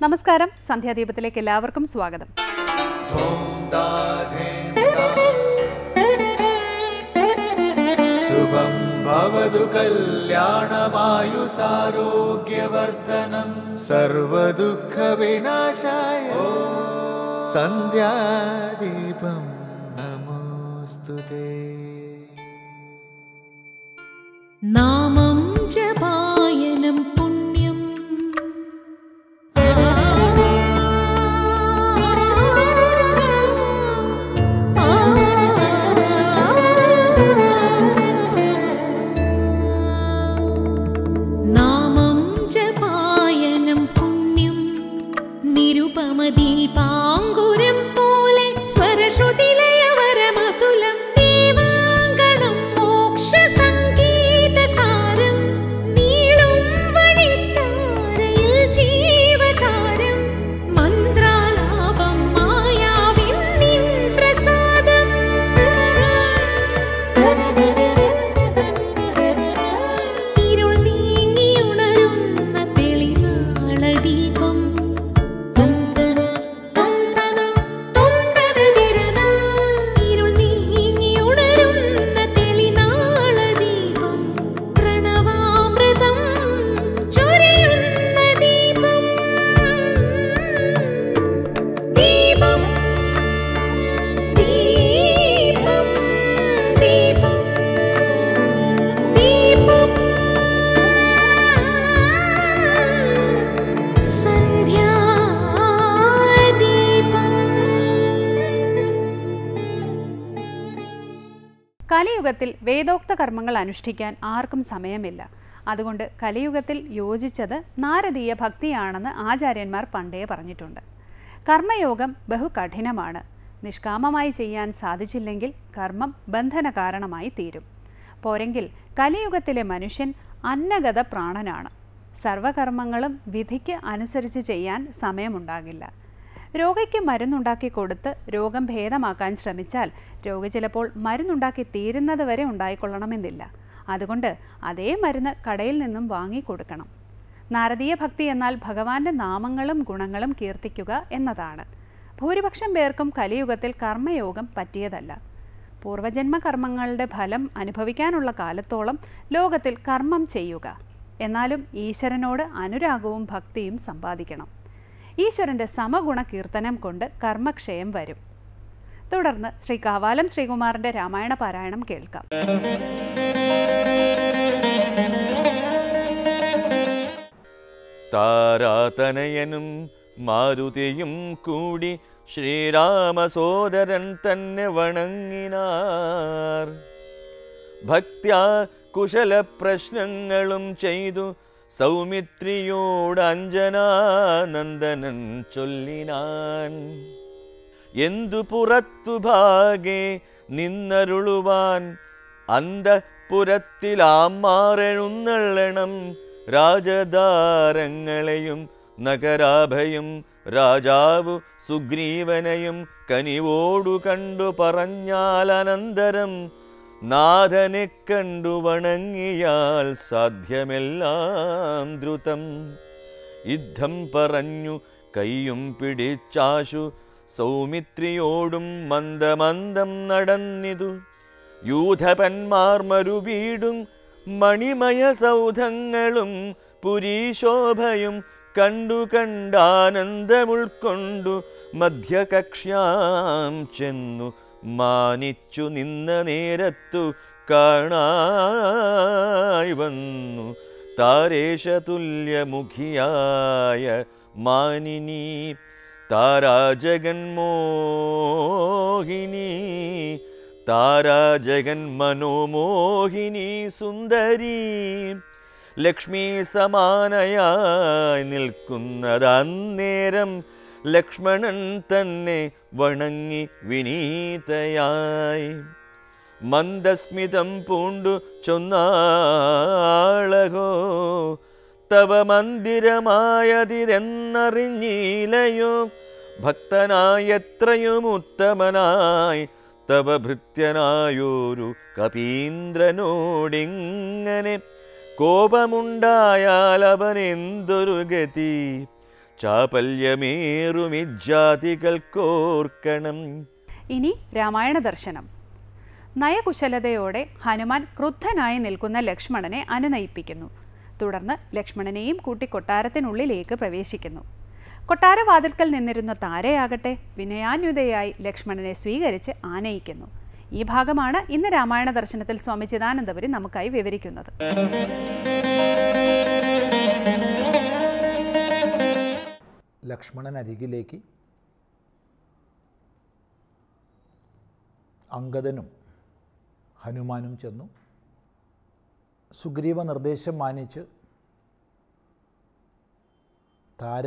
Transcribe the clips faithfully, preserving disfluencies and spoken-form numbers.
നമസ്കാരം, സന്ധ്യാദീപത്തിലേക്ക് എല്ലാവർക്കും സ്വാഗതം. ശുഭം ഭവതു കല്യാണമായുസാരോഗ്യവർദ്ധനം സർവദുഃഖ വിനാശായ സന്ധ്യാദീപം നമോസ്തുതേ. നാമം ജപായനം പുണ്യം നാമം ജപായനം പുണ്യം നിരുപമദീപാങ്കുരം പോലെ സ്വരശ്രുതിലയവരമതുലം ദീവാങ്കണം മോക്ഷസംഗീതസാരം നീളും വഴിത്താരയിൽ ജീവതാരം മന്ത്രാലാപം മായാവിൻ നിൻ പ്രസാദം. ഇരുൾ നീങ്ങിയുണരുന്ന തെളിനാളദീപം ഇരുൾ നീങ്ങിയുണരുന്ന തെളിനാളദീപം പ്രണവാമൃതം ചൊരിയുന്ന ദീപം. ദീപം ദീപം ദീപം ദീപം സന്ധ്യാദീപം. കലിയുഗത്തിൽ വേദോക്ത കർമ്മങ്ങൾ അനുഷ്ഠിക്കാൻ ആർക്കും സമയമില്ല. അതുകൊണ്ട് കലിയുഗത്തിൽ യോജിച്ചത് നാരദീയ ഭക്തിയാണെന്ന് ആചാര്യന്മാർ പണ്ടേ പറഞ്ഞിട്ടുണ്ട്. കർമ്മയോഗം ബഹുകഠിനമാണ്. നിഷ്കാമമായി ചെയ്യാൻ സാധിച്ചില്ലെങ്കിൽ കർമ്മം ബന്ധന കാരണമായി തീരും. പോരെങ്കിൽ കലിയുഗത്തിലെ മനുഷ്യൻ അന്നഗത പ്രാണനാണ്. സർവകർമ്മങ്ങളും വിധിക്ക് അനുസരിച്ച് ചെയ്യാൻ സമയമുണ്ടാകില്ല. രോഗിക്ക് മരുന്നുണ്ടാക്കി കൊടുത്ത് രോഗം ഭേദമാക്കാൻ ശ്രമിച്ചാൽ രോഗി ചിലപ്പോൾ മരുന്നുണ്ടാക്കി തീരുന്നത് വരെ ഉണ്ടായിക്കൊള്ളണമെന്നില്ല. അതുകൊണ്ട് അതേ മരുന്ന് കടയിൽ നിന്നും വാങ്ങിക്കൊടുക്കണം. നാരദീയ ഭക്തി എന്നാൽ ഭഗവാന്റെ നാമങ്ങളും ഗുണങ്ങളും കീർത്തിക്കുക എന്നതാണ്. ഭൂരിപക്ഷം പേർക്കും കലിയുഗത്തിൽ കർമ്മയോഗം പറ്റിയതല്ല. പൂർവജന്മ കർമ്മങ്ങളുടെ ഫലം അനുഭവിക്കാനുള്ള കാലത്തോളം ലോകത്തിൽ കർമ്മം ചെയ്യുക. എന്നാലും ഈശ്വരനോട് അനുരാഗവും ഭക്തിയും സമ്പാദിക്കണം. ഈശ്വരൻ്റെ സമഗുണ കീർത്തനം കൊണ്ട് കർമ്മക്ഷയം വരും. തുടർന്ന് ശ്രീ കാവാലം ശ്രീകുമാറിൻ്റെ രാമായണ പാരായണം കേൾക്കാം. താരാതനയനും മാരുതിയും കൂടി ശ്രീരാമസോദരൻ തന്നെ വണങ്ങിനാർ. ഭക്ത്യാ കുശല പ്രശ്നങ്ങളും ചെയ്തു സൗമിത്രിയോട് അഞ്ജനാനന്ദനൻ ചൊല്ലിനാൻ. എന്തു പുറത്തു ഭാഗേ നിന്നരുളുവാൻ അന്തഃപുരത്തിലാമാറെഴുന്നള്ളണം രാജദാരങ്ങളെയും നഗരാഭയും രാജാവു സുഗ്രീവനെയും കനിവോടു കണ്ടു പറഞ്ഞാലനന്തരം നാഥനെ കണ്ടു വണങ്ങിയാൽ സാധ്യമെല്ലാം ദ്രുതം. യുദ്ധം പറഞ്ഞു കയ്യും പിടിച്ചാശു സൗമിത്രിയോടും മന്ദമന്ദം നടന്നിതു. യൂഥപന്മാർ മരുവീടും മണിമയ സൗധങ്ങളും പുരീശോഭയും കണ്ടു കണ്ടാനന്ദമുൾക്കൊണ്ടു മധ്യകക്ഷ്യാം ചെന്നു മാനിച്ചു നിന്ന നേരത്തു കാണായി വന്നു താരേശതുല്യമുഖിയായ മാനിനി താരാജഗന്മോഹിനി താരാജഗന്മനോമോഹിനി സുന്ദരി ലക്ഷ്മി സമാനയായി നിൽക്കുന്നതന്നേരം ലക്ഷ്മണൻ തന്നെ വണങ്ങി വിനീതയായി മന്ദസ്മിതം പൂണ്ടു ചൊന്നാളഹോ തവ മന്ദിരമായതിരെന്നറിഞ്ഞീലയോ ഭക്തനായത്രയും ഉത്തമനായി തവ ഭൃത്യനായൊരു കപീന്ദ്രനോടിങ്ങനെ കോപമുണ്ടായാൽ അവനെന്തൊരു ഗതി ചാപല്യമേറുമിജാതികൾക്കോർക്കണം. ഇനി രാമായണ ദർശനം. നയകുശലതയോടെ ഹനുമാൻ ക്രുദ്ധനായി നിൽക്കുന്ന ലക്ഷ്മണനെ അനുനയിപ്പിക്കുന്നു. തുടർന്ന് ലക്ഷ്മണനെയും കൂട്ടി കൊട്ടാരത്തിനുള്ളിലേക്ക് പ്രവേശിക്കുന്നു. കൊട്ടാരവാതിൽക്കൽ നിന്നിരുന്ന താരയാകട്ടെ വിനയാന്വിതയായി ലക്ഷ്മണനെ സ്വീകരിച്ച് ആനയിക്കുന്നു. ഈ ഭാഗമാണ് ഇന്ന് രാമായണ ദർശനത്തിൽ സ്വാമി ചിദാനന്ദപുരി നമുക്കായി വിവരിക്കുന്നത്. ലക്ഷ്മണൻ അരികിലേക്ക് അംഗദനും ഹനുമാനും ചെന്നു. സുഗ്രീവ നിർദ്ദേശം മാനിച്ച് താര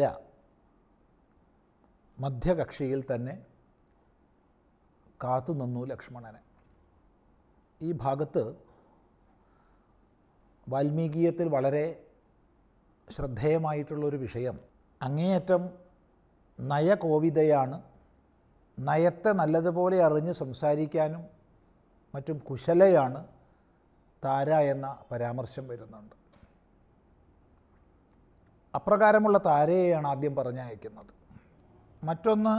മധ്യകക്ഷിയിൽ തന്നെ കാത്തുനിന്നു ലക്ഷ്മണനെ. ഈ ഭാഗത്ത് വാൽമീകീയത്തിൽ വളരെ ശ്രദ്ധേയമായിട്ടുള്ളൊരു വിഷയം, അങ്ങേയറ്റം നയകോവിതയാണ്. നയത്തെ നല്ലതുപോലെ അറിഞ്ഞ് സംസാരിക്കാനും മറ്റും കുശലയാണ് താര എന്ന പരാമർശം വരുന്നുണ്ട്. അപ്രകാരമുള്ള താരയെയാണ് ആദ്യം പറഞ്ഞയക്കുന്നത്. മറ്റൊന്ന്,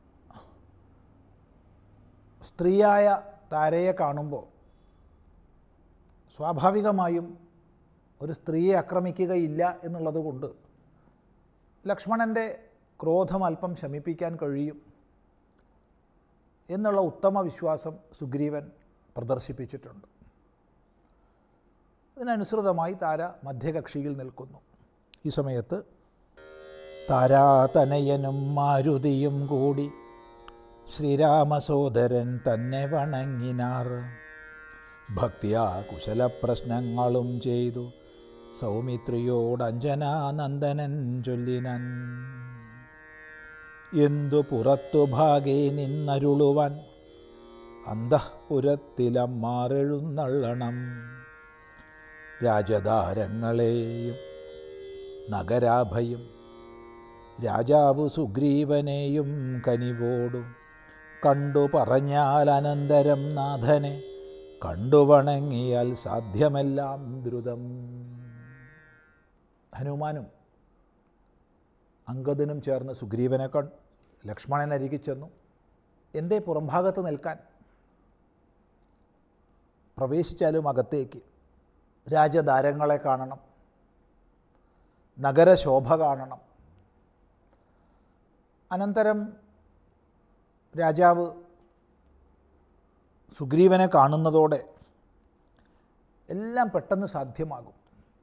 സ്ത്രീയായ താരയെ കാണുമ്പോൾ സ്വാഭാവികമായും ഒരു സ്ത്രീയെ ആക്രമിക്കുകയില്ല എന്നുള്ളത് കൊണ്ട് ലക്ഷ്മണൻ്റെ ക്രോധം അല്പം ശമിപ്പിക്കാൻ കഴിയും എന്നുള്ള ഉത്തമ വിശ്വാസം സുഗ്രീവൻ പ്രദർശിപ്പിച്ചിട്ടുണ്ട്. അതിനനുസൃതമായി താര മധ്യകക്ഷിയിൽ നിൽക്കുന്നു. ഈ സമയത്ത് താരാതനയനും മാരുതിയും കൂടി ശ്രീരാമസോദരൻ തന്നെ വണങ്ങിനാർ. ഭക്തിയാ കുശലപ്രശ്നങ്ങളും ചെയ്തു സൗമിത്രിയോടഞ്ജനാനന്ദനൻ ചൊല്ലിനൻ. എന്തു പുറത്തു ഭാഗേ നിന്നരുളുവാൻ അന്തഃപുരത്തിലമ്മാറെഴുന്നള്ളണം. രാജധാരങ്ങളെയും നഗരാഭയും രാജാവ് സുഗ്രീവനെയും കനിവോടു കണ്ടു പറഞ്ഞാൽ അനന്തരം നാഥനെ കണ്ടുവണങ്ങിയാൽ സാധ്യമെല്ലാം ദ്രുതം. ഹനുമാനും അംഗദനും ചേർന്ന് സുഗ്രീവനെ കണ്ട് ലക്ഷ്മണൻ അരികെ ചെന്നു. എന്തേ പുറംഭാഗത്ത് നിൽക്കാൻ? പ്രവേശിച്ചാലും അകത്തേക്ക്. രാജധാരങ്ങളെ കാണണം, നഗരശോഭ കാണണം. അനന്തരം രാജാവ് സുഗ്രീവനെ കാണുന്നതോടെ എല്ലാം പെട്ടെന്ന് സാധ്യമാകും.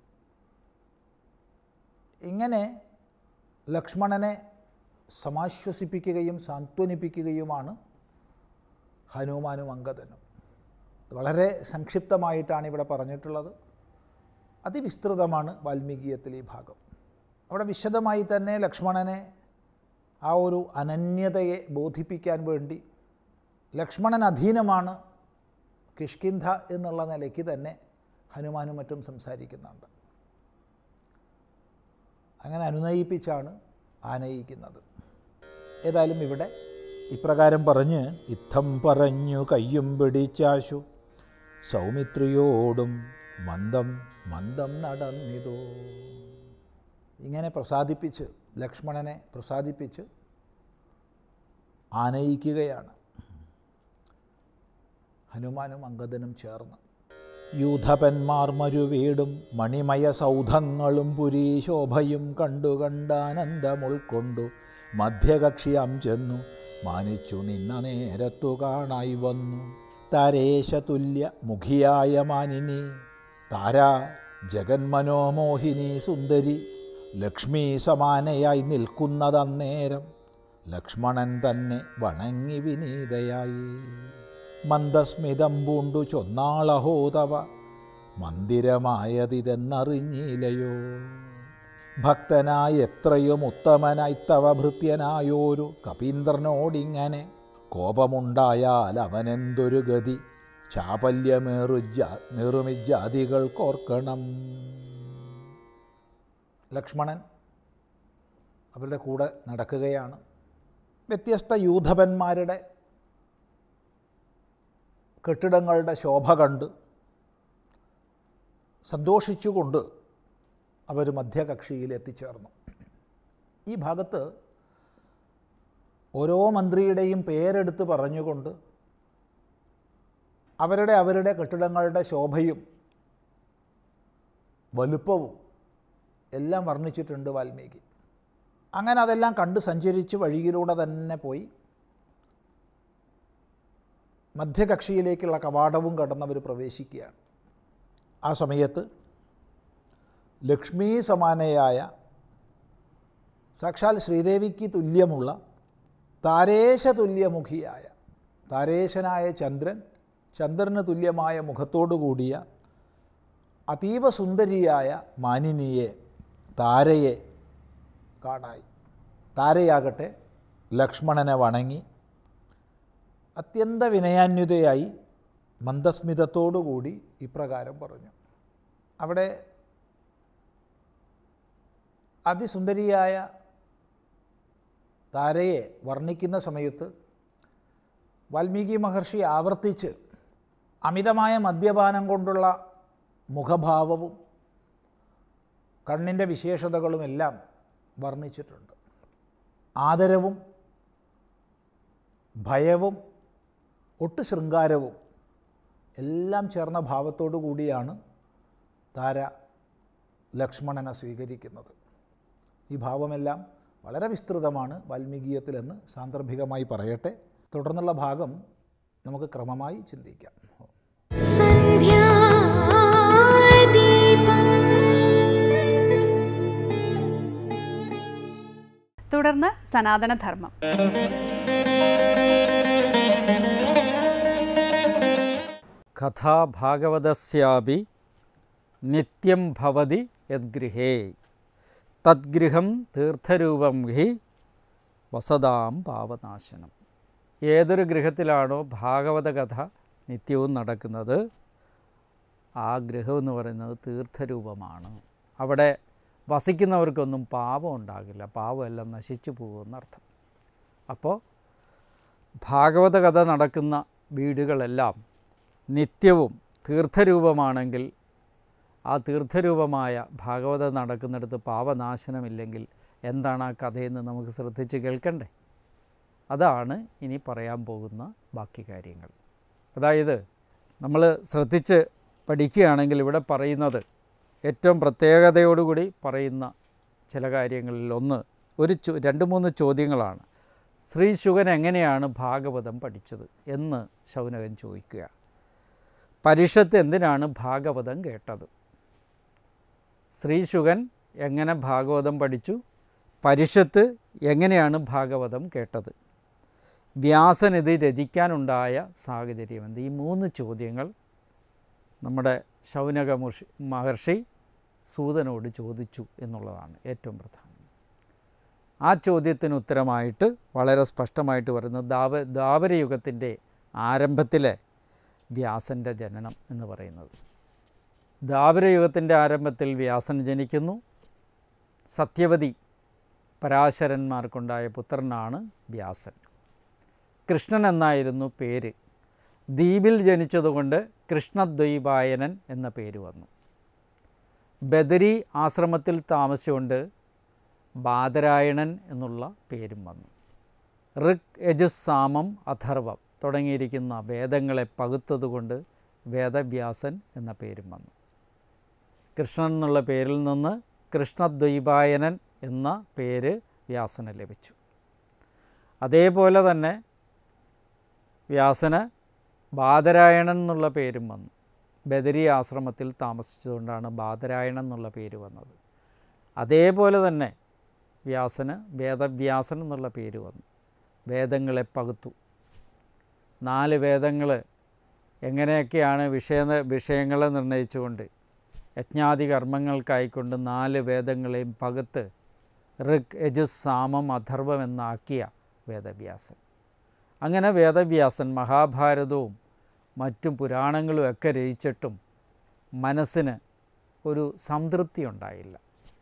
ഇങ്ങനെ ലക്ഷ്മണനെ സമാശ്വസിപ്പിക്കുകയും സാന്ത്വനിപ്പിക്കുകയുമാണ് ഹനുമാനും അംഗദനും. വളരെ സംക്ഷിപ്തമായിട്ടാണ് ഇവിടെ പറഞ്ഞിട്ടുള്ളത്. അതിവിസ്തൃതമാണ് വാൽമീകീയത്തിൽ ഈ ഭാഗം. അവിടെ വിശദമായി തന്നെ ലക്ഷ്മണനെ ആ ഒരു അനന്യതയെ ബോധിപ്പിക്കാൻ വേണ്ടി ലക്ഷ്മണൻ അധീനമാണ് കിഷ്കിന്ധ എന്നുള്ള നിലയ്ക്ക് തന്നെ ഹനുമാനും മറ്റും സംസാരിക്കുന്നുണ്ട്. അങ്ങനെ അനുനയിപ്പിച്ചാണ് ആനയിക്കുന്നത്. ഏതായാലും ഇവിടെ ഇപ്രകാരം പറഞ്ഞ് ഇത്തം പറഞ്ഞു കയ്യും പിടിച്ചാശു സൗമിത്രിയോടും മന്ദം മന്ദം നടന്നിതോ. ഇങ്ങനെ പ്രസാദിപ്പിച്ച് ലക്ഷ്മണനെ പ്രസാദിപ്പിച്ച് ആനയിക്കുകയാണ് ഹനുമാനും അംഗദനും ചേർന്ന്. യൂഥപന്മാർ മരുവീടും മണിമയ സൗധങ്ങളും പുരീശോഭയും കണ്ടു കണ്ടാനന്ദമുൾക്കൊണ്ടു മധ്യകക്ഷിയാം ചെന്നു മാനിച്ചു നിന്ന നേരത്തു കാണായി വന്നു. താരേശതുല്യ മുഖിയായ മാനിനി താരാ ജഗന്മനോമോഹിനി സുന്ദരി ലക്ഷ്മി സമാനയായി നിൽക്കുന്നതന്നേരം ലക്ഷ്മണൻ തന്നെ വണങ്ങി വിനീതയായി. മന്ദസ്മിതം പൂണ്ടു ചൊന്നാളഹോ തവ മന്ദിരമായതിതെന്നറിഞ്ഞില്ലയോ. ഭക്തനായി എത്രയും ഉത്തമനായി തവ ഭൃത്യനായോരു കപീന്ദ്രനോടിങ്ങനെ കോപമുണ്ടായാൽ അവനെന്തൊരു ഗതി ചാപല്യമേറുജാ മേറുമിജാതികൾക്കോർക്കണം. ലക്ഷ്മണൻ അവരുടെ കൂടെ നടക്കുകയാണ്. വ്യത്യസ്ത യൂഥപന്മാരുടെ കെട്ടിടങ്ങളുടെ ശോഭ കണ്ട് സന്തോഷിച്ചുകൊണ്ട് അവർ മധ്യകക്ഷിയിൽ എത്തിച്ചേർന്നു. ഈ ഭാഗത്ത് ഓരോ മന്ത്രിയുടെയും പേരെടുത്ത് പറഞ്ഞുകൊണ്ട് അവരുടെ അവരുടെ കെട്ടിടങ്ങളുടെ ശോഭയും വലുപ്പവും എല്ലാം വർണ്ണിച്ചിട്ടുണ്ട് വാൽമീകി. അങ്ങനെ അതെല്ലാം കണ്ട് സഞ്ചരിച്ച് വഴിയിലൂടെ തന്നെ പോയി മധ്യകക്ഷിയിലേക്കുള്ള കവാടവും കടന്നവർ പ്രവേശിക്കുകയാണ്. ആ സമയത്ത് ലക്ഷ്മീ സമാനയായ സാക്ഷാൽ ശ്രീദേവിക്ക് തുല്യമുള്ള താരേശ തുല്യമുഖിയായ താരേശനായ ചന്ദ്രൻ, ചന്ദ്രന് തുല്യമായ മുഖത്തോടു കൂടിയ അതീവ സുന്ദരിയായ മാനിനിയെ, താരയെ കാണായി. താരയാകട്ടെ ലക്ഷ്മണനെ വണങ്ങി അത്യന്ത വിനയാന്വിതയായി മന്ദസ്മിതത്തോടുകൂടി ഇപ്രകാരം പറഞ്ഞു. അവിടെ അതിസുന്ദരിയായ താരയെ വർണ്ണിക്കുന്ന സമയത്ത് വാൽമീകി മഹർഷി ആവർത്തിച്ച് അമിതമായ മദ്യപാനം കൊണ്ടുള്ള മുഖഭാവവും കണ്ണിൻ്റെ വിശേഷതകളുമെല്ലാം വർണ്ണിച്ചിട്ടുണ്ട്. ആദരവും ഭയവും ഒട്ടു ശൃംഗാരവും എല്ലാം ചേർന്ന ഭാവത്തോടു കൂടിയാണ് താര ലക്ഷ്മണനെ സ്വീകരിക്കുന്നത്. ഈ ഭാവമെല്ലാം വളരെ വിസ്തൃതമാണ് വാൽമീകീയത്തിലെന്ന് സാന്ദർഭികമായി പറയട്ടെ. തുടർന്നുള്ള ഭാഗം നമുക്ക് ക്രമമായി ചിന്തിക്കാം. തുടർന്ന് സനാതനധർമ്മം. കഥാ ഭാഗവതസ്യാപി നിത്യം ഭവതി യദ്ഗൃഹേ തദ്ഗൃഹം തീർത്ഥരൂപം ഹി വസതാം പാവനാശനം. ഏതൊരു ഗൃഹത്തിലാണോ ഭാഗവത കഥ നിത്യവും നടക്കുന്നത് ആ ഗൃഹം എന്ന് പറയുന്നത് തീർത്ഥരൂപമാണ്. അവിടെ വസിക്കുന്നവർക്കൊന്നും പാപം ഉണ്ടാകില്ല, പാപമെല്ലാം നശിച്ചു പോകുമെന്നർത്ഥം. അപ്പോൾ ഭാഗവത കഥ നടക്കുന്ന വീടുകളെല്ലാം നിത്യവും തീർത്ഥരൂപമാണെങ്കിൽ ആ തീർത്ഥരൂപമായ ഭാഗവതം നടക്കുന്നിടത്ത് പാപനാശനമില്ലെങ്കിൽ എന്താണ് ആ കഥയെന്ന് നമുക്ക് ശ്രദ്ധിച്ച് കേൾക്കണ്ടേ? അതാണ് ഇനി പറയാൻ പോകുന്ന ബാക്കി കാര്യങ്ങൾ. അതായത് നമ്മൾ ശ്രദ്ധിച്ച് പഠിക്കുകയാണെങ്കിൽ ഇവിടെ പറയുന്നത് ഏറ്റവും പ്രത്യേകതയോടുകൂടി പറയുന്ന ചില കാര്യങ്ങളിൽ ഒന്ന് ഒരു ചോ രണ്ട് മൂന്ന് ചോദ്യങ്ങളാണ്. ശ്രീ ശുകൻ എങ്ങനെയാണ് ഭാഗവതം പഠിച്ചത് എന്ന് ശൗനകൻ ചോദിക്കുക. പരിഷത്ത് എന്തിനാണ് ഭാഗവതം കേട്ടത്? ശ്രീ ശുകൻ എങ്ങനെ ഭാഗവതം പഠിച്ചു? പരിഷത്ത് എങ്ങനെയാണ് ഭാഗവതം കേട്ടത്? വ്യാസൻ ഇത് രചിക്കാനുണ്ടായ സാഹചര്യം എന്ത്? ഈ മൂന്ന് ചോദ്യങ്ങൾ നമ്മുടെ ശൗനക മുഷി മഹർഷി സൂതനോട് ചോദിച്ചു എന്നുള്ളതാണ് ഏറ്റവും പ്രധാനം. ആ ചോദ്യത്തിന് ഉത്തരമായിട്ട് വളരെ സ്പഷ്ടമായിട്ട് പറയുന്നത് ദ്വാപ ദ്വാപരയുഗത്തിൻ്റെ ആരംഭത്തിലെ വ്യാസൻ്റെ ജനനം എന്ന് പറയുന്നത്. ദ്വാപരയുഗത്തിൻ്റെ ആരംഭത്തിൽ വ്യാസൻ ജനിക്കുന്നു. സത്യവതി പരാശരന്മാർക്കുണ്ടായ പുത്രനാണ് വ്യാസൻ. കൃഷ്ണൻ എന്നായിരുന്നു പേര്. ദ്വീപിൽ ജനിച്ചതുകൊണ്ട് കൃഷ്ണദ്വൈപായനൻ എന്ന പേര് വന്നു. ബദരി ആശ്രമത്തിൽ താമസിച്ചുകൊണ്ട് ബാദരായണൻ എന്നുള്ള പേരും വന്നു. ഋക്, യജുസ്, സാമം, അഥർവം തുടങ്ങിയിരിക്കുന്ന വേദങ്ങളെ പകുത്തതുകൊണ്ട് വേദവ്യാസൻ എന്ന പേരും വന്നു. കൃഷ്ണൻ എന്നുള്ള പേരിൽ നിന്ന് കൃഷ്ണദ്വൈപായനൻ എന്ന പേര് വ്യാസന് ലഭിച്ചു. അതേപോലെ തന്നെ വ്യാസന് ബാദരായണൻ എന്നുള്ള പേരും വന്നു. ബദരി ആശ്രമത്തിൽ താമസിച്ചതുകൊണ്ടാണ് ബാദരായണൻ എന്നുള്ള പേര് വന്നത്. അതേപോലെ തന്നെ വ്യാസന് വേദവ്യാസൻ എന്നുള്ള പേര് വന്നു. വേദങ്ങളെ പകുത്തു. നാല് വേദങ്ങൾ എങ്ങനെയൊക്കെയാണ് വിഷയ വിഷയങ്ങളെ നിർണയിച്ചുകൊണ്ട് യജ്ഞാദി കർമ്മങ്ങൾക്കായിക്കൊണ്ട് നാല് വേദങ്ങളെയും പകുത്ത് ഋക്, യജുസ്, സാമം, അഥർവം എന്നാക്കിയ വേദവ്യാസൻ. അങ്ങനെ വേദവ്യാസൻ മഹാഭാരതവും മറ്റും പുരാണങ്ങളും ഒക്കെ രചിച്ചിട്ടും മനസ്സിന് ഒരു സംതൃപ്തി ഉണ്ടായില്ല.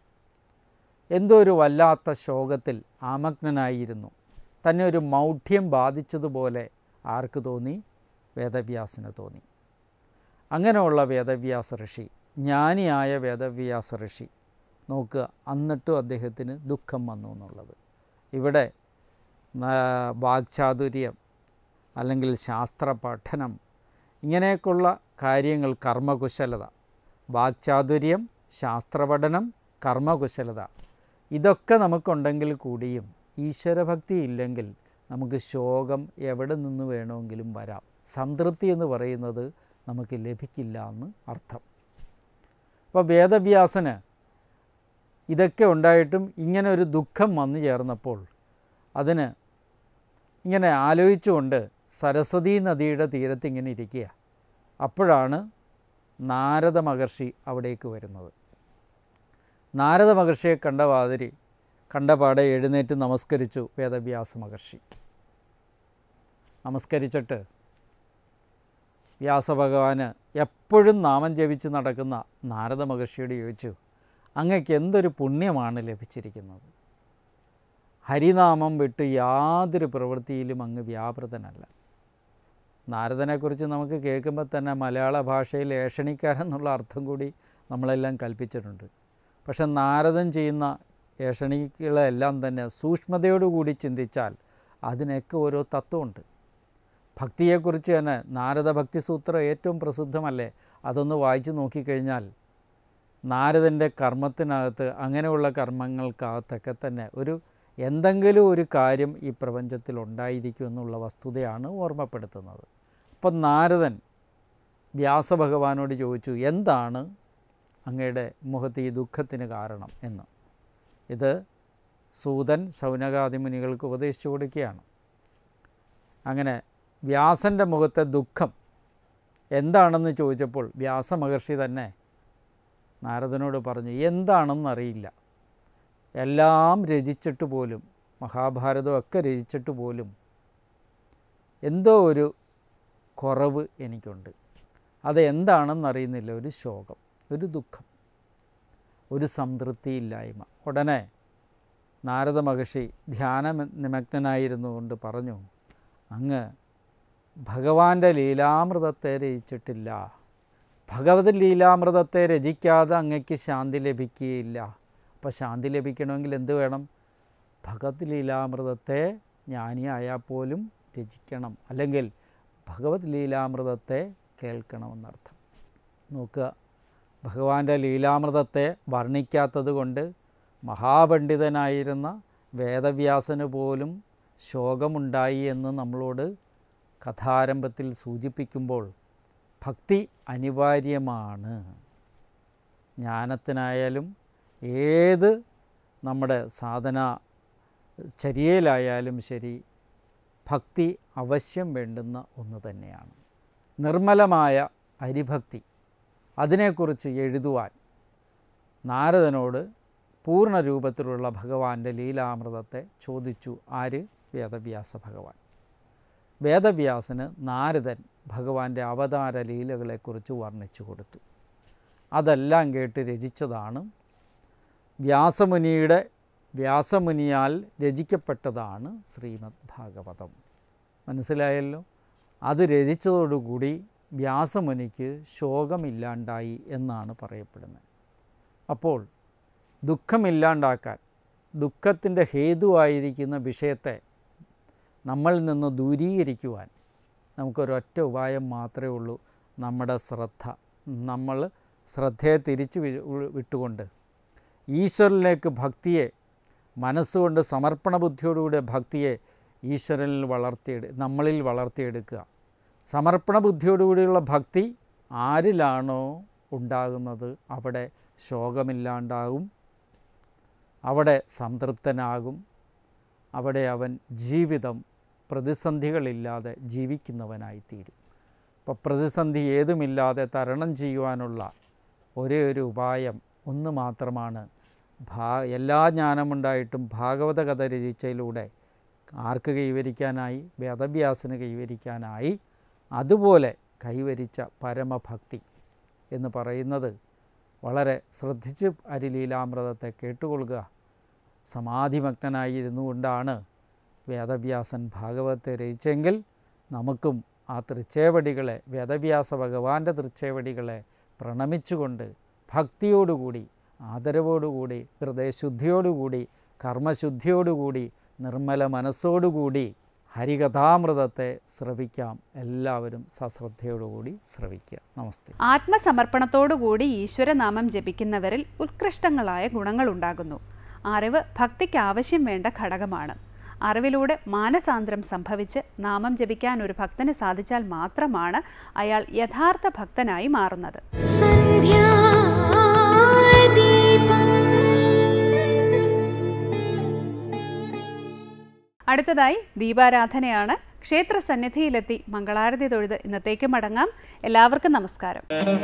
എന്തോ ഒരു വല്ലാത്ത ശോകത്തിൽ ആമഗ്നനായിരുന്നു. തന്നെ ഒരു മൗഢ്യം ബാധിച്ചതുപോലെ ആർക്ക് തോന്നി? വേദവ്യാസന് തോന്നി. അങ്ങനെയുള്ള വേദവ്യാസ ഋഷി, ജ്ഞാനിയായ വേദവ്യാസ ഋഷി നോക്കുക, എന്നിട്ടും അദ്ദേഹത്തിന് ദുഃഖം വന്നു എന്നുള്ളത്. ഇവിടെ വാക്ചാതുര്യം അല്ലെങ്കിൽ ശാസ്ത്ര പഠനം ഇങ്ങനെയൊക്കെയുള്ള കാര്യങ്ങൾ, കർമ്മകുശലത, വാക്ചാതുര്യം, ശാസ്ത്രപഠനം, കർമ്മകുശലത, ഇതൊക്കെ നമുക്കുണ്ടെങ്കിൽ കൂടിയും ഈശ്വരഭക്തി ഇല്ലെങ്കിൽ നമുക്ക് ശോകം എവിടെ നിന്ന് വേണമെങ്കിലും വരാം. സംതൃപ്തി എന്ന് പറയുന്നത് നമുക്ക് ലഭിക്കില്ല എന്ന് അർത്ഥം. അപ്പോൾ വേദവ്യാസന് ഇതൊക്കെ ഉണ്ടായിട്ടും ഇങ്ങനെ ഒരു ദുഃഖം വന്നു ചേർന്നപ്പോൾ അതിന് ഇങ്ങനെ ആലോചിച്ചുകൊണ്ട് സരസ്വതീ നദിയുടെ തീരത്ത് ഇങ്ങനെ ഇരിക്കുക. അപ്പോഴാണ് നാരദ മഹർഷി അവിടേക്ക് വരുന്നത്. നാരദ മഹർഷിയെ കണ്ട മാതിരി കണ്ടപാടെ എഴുന്നേറ്റ് നമസ്കരിച്ചു വേദവ്യാസ മഹർഷി. നമസ്കരിച്ചിട്ട് വ്യാസഭഗവാന് എപ്പോഴും നാമം ജപിച്ച് നടക്കുന്ന നാരദ മഹർഷിയോട് ചോദിച്ചു, അങ്ങക്ക് എന്തൊരു പുണ്യമാണ് ലഭിച്ചിരിക്കുന്നത്? ഹരിനാമം വിട്ട് യാതൊരു പ്രവൃത്തിയിലും അങ്ങ് വ്യാപൃതനല്ല. നാരദനെക്കുറിച്ച് നമുക്ക് കേൾക്കുമ്പോൾ തന്നെ മലയാള ഭാഷയിൽ ഏഷണിക്കാരെന്നുള്ള അർത്ഥം കൂടി നമ്മളെല്ലാം കൽപ്പിച്ചിട്ടുണ്ട്. പക്ഷെ നാരദൻ ചെയ്യുന്ന ഏഷണികളെല്ലാം തന്നെ സൂക്ഷ്മതയോടുകൂടി ചിന്തിച്ചാൽ അതിനൊക്കെ ഓരോ തത്വമുണ്ട്. ഭക്തിയെക്കുറിച്ച് തന്നെ നാരദ ഭക്തിസൂത്രം ഏറ്റവും പ്രസിദ്ധമല്ലേ? അതൊന്ന് വായിച്ചു നോക്കിക്കഴിഞ്ഞാൽ നാരദൻ്റെ കർമ്മത്തിനകത്ത്, അങ്ങനെയുള്ള കർമ്മങ്ങൾക്കകത്തൊക്കെ തന്നെ ഒരു എന്തെങ്കിലും ഒരു കാര്യം ഈ പ്രപഞ്ചത്തിൽ ഉണ്ടായിരിക്കും എന്നുള്ള വസ്തുതയാണ് ഓർമ്മപ്പെടുത്തുന്നത്. അപ്പം നാരദൻ വ്യാസഭഗവാനോട് ചോദിച്ചു, എന്താണ് അങ്ങയുടെ മുഖത്ത് ഈ ദുഃഖത്തിന് കാരണം എന്ന്. ഇത് സൂതൻ ശൗനകാദി മുനികൾക്ക് ഉപദേശിച്ചു കൊടുക്കുകയാണ്. അങ്ങനെ വ്യാസൻ്റെ മുഖത്തെ ദുഃഖം എന്താണെന്ന് ചോദിച്ചപ്പോൾ വ്യാസമഹർഷി തന്നെ നാരദനോട് പറഞ്ഞു, എന്താണെന്നറിയില്ല, എല്ലാം രചിച്ചിട്ട് പോലും, മഹാഭാരതമൊക്കെ രചിച്ചിട്ട് പോലും എന്തോ ഒരു കുറവ് എനിക്കുണ്ട്. അത് എന്താണെന്നറിയുന്നില്ല. ഒരു ശോകം, ഒരു ദുഃഖം, ഒരു സംതൃപ്തിയില്ലായ്മ. ഉടനെ നാരദ മഹർഷി ധ്യാന നിമഗ്നനായിരുന്നു കൊണ്ട് പറഞ്ഞു, അങ്ങ് ഭഗവാന്റെ ലീലാമൃതത്തെ രചിച്ചിട്ടില്ല. ഭഗവത് ലീലാമൃതത്തെ രചിക്കാതെ അങ്ങയ്ക്ക് ശാന്തി ലഭിക്കുകയില്ല. അപ്പോൾ ശാന്തി ലഭിക്കണമെങ്കിൽ എന്ത് വേണം? ഭഗവത് ലീലാമൃതത്തെ ജ്ഞാനിയായാൽ പോലും രചിക്കണം, അല്ലെങ്കിൽ ഭഗവത് ലീലാമൃതത്തെ കേൾക്കണമെന്നർത്ഥം. നോക്കുക, ഭഗവാന്റെ ലീലാമൃതത്തെ വർണ്ണിക്കാത്തത് കൊണ്ട് മഹാപണ്ഡിതനായിരുന്ന വേദവ്യാസന് പോലും ശോകമുണ്ടായി എന്ന് നമ്മളോട് കഥാരംഭത്തിൽ സൂചിപ്പിക്കുമ്പോൾ ഭക്തി അനിവാര്യമാണ്. ജ്ഞാനത്തിനായാലും ഏത് നമ്മുടെ സാധന ചര്യയിലായാലും ശരി, ഭക്തി അവശ്യം വേണ്ടുന്ന ഒന്ന് തന്നെയാണ്. നിർമ്മലമായ ഹരിഭക്തി, അതിനെക്കുറിച്ച് എഴുതുവാൻ നാരദനോട് പൂർണ്ണ രൂപത്തിലുള്ള ഭഗവാന്റെ ലീലാമൃതത്തെ ചോദിച്ചു. ആര്? വേദവ്യാസ ഭഗവാൻ. വേദവ്യാസന് നാരദൻ ഭഗവാന്റെ അവതാര ലീലകളെക്കുറിച്ച് വർണ്ണിച്ചു കൊടുത്തു. അതെല്ലാം കേട്ട് രചിച്ചതാണ് വ്യാസമുനിയുടെ വ്യാസമുനിയാൽ രചിക്കപ്പെട്ടതാണ് ശ്രീമദ് ഭാഗവതം. മനസ്സിലായല്ലോ? അത് രചിച്ചതോടുകൂടി വ്യാസമുനിക്ക് ശോകമില്ലാണ്ടായി എന്നാണ് പറയപ്പെടുന്നത്. അപ്പോൾ ദുഃഖമില്ലാണ്ടാക്കാൻ, ദുഃഖത്തിൻ്റെ ഹേതുവായിരിക്കുന്ന വിഷയത്തെ നമ്മളിൽ നിന്ന് ദൂരീകരിക്കുവാൻ നമുക്കൊരൊറ്റ ഉപായം മാത്രമേ ഉള്ളൂ. നമ്മുടെ ശ്രദ്ധ, നമ്മൾ ശ്രദ്ധയെ തിരിച്ച് വിട്ടുകൊണ്ട് ഈശ്വരനിലേക്ക് ഭക്തിയെ, മനസ്സുകൊണ്ട് സമർപ്പണ ബുദ്ധിയോടുകൂടെ ഭക്തിയെ ഈശ്വരനിൽ വളർത്തിയെടു നമ്മളിൽ വളർത്തിയെടുക്കുക. സമർപ്പണ ബുദ്ധിയോടുകൂടിയുള്ള ഭക്തി ആരിലാണോ ഉണ്ടാകുന്നത് അവിടെ ശോകമില്ലാണ്ടാകും, അവിടെ സംതൃപ്തനാകും, അവിടെ അവൻ ജീവിതം പ്രതിസന്ധികളില്ലാതെ ജീവിക്കുന്നവനായിത്തീരും. അപ്പോൾ പ്രതിസന്ധി ഏതുമില്ലാതെ തരണം ചെയ്യുവാനുള്ള ഒരേ ഒരു ഉപായം ഒന്ന് മാത്രമാണ്. ഭാ എല്ലാ ജ്ഞാനമുണ്ടായിട്ടും ഭാഗവത കഥ രചിച്ചതിലൂടെ ആർക്ക് കൈവരിക്കാനായി? വേദവ്യാസന് കൈവരിക്കാനായി. അതുപോലെ കൈവരിച്ച പരമഭക്തി എന്ന് പറയുന്നത് വളരെ ശ്രദ്ധിച്ച് ഹരിലീലാമൃതത്തെ കേട്ടുകൊള്ളുക. സമാധിമഗ്നനായിരുന്നു കൊണ്ടാണ് വേദവ്യാസൻ ഭാഗവതത്തെ രചിച്ചെങ്കിൽ നമുക്കും ആ തൃച്ചേവടികളെ, വേദവ്യാസ ഭഗവാന്റെ തൃച്ചേവടികളെ പ്രണമിച്ചുകൊണ്ട് ഭക്തിയോടുകൂടി ആദരവോടുകൂടി ഹൃദയശുദ്ധിയോടുകൂടി കർമ്മശുദ്ധിയോടുകൂടി നിർമ്മല മനസ്സോടുകൂടി ഹരികഥാമൃതത്തെ ശ്രവിക്കാം. എല്ലാവരും സശ്രദ്ധയോടുകൂടി ശ്രവിക്കുക. നമസ്തേ. ആത്മസമർപ്പണത്തോടുകൂടി ഈശ്വരനാമം ജപിക്കുന്നവരിൽ ഉത്കൃഷ്ടങ്ങളായ ഗുണങ്ങളുണ്ടാകുന്നു. അറിവ് ഭക്തിക്ക് ആവശ്യം വേണ്ട ഘടകമാണ്. അറിവിലൂടെ മാനസാന്തരം സംഭവിച്ച് നാമം ജപിക്കാൻ ഒരു ഭക്തന് സാധിച്ചാൽ മാത്രമാണ് അയാൾ യഥാർത്ഥ ഭക്തനായി മാറുന്നത്. അടുത്തതായി ദീപാരാധനയാണ്. ക്ഷേത്ര സന്നിധിയിലെത്തി മംഗളാരതി തൊഴുത് ഇന്നത്തേക്ക് മടങ്ങാം. എല്ലാവർക്കും നമസ്കാരം.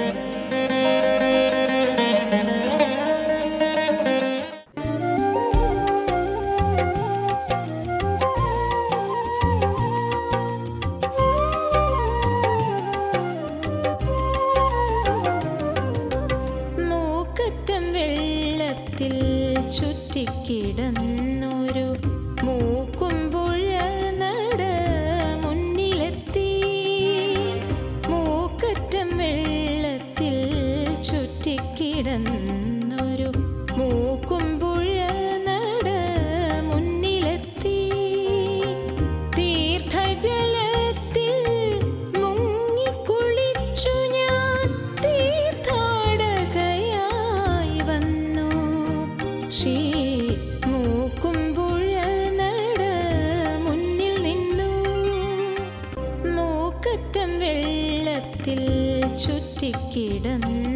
ചുറ്റിക്കിടന്നൊരു മൂക്കുംപുഴ നട മുന്നിലെത്തി. മൂക്കറ്റം വെള്ളത്തിൽ ചുറ്റിക്കിടന്നൊരു മൂക്കുംപുഴ നട മുന്നിലെത്തി. തീർത്ഥജലത്തിൽ മുങ്ങിക്കുളിച്ചു ഞാൻ തീർത്ഥാടകയായി വന്നു. ശ്രീ മൂക്കുംപുഴ നട മുന്നിൽ നിന്നു. മൂക്കറ്റം വെള്ളത്തിൽ ചുറ്റിക്കിടന്നു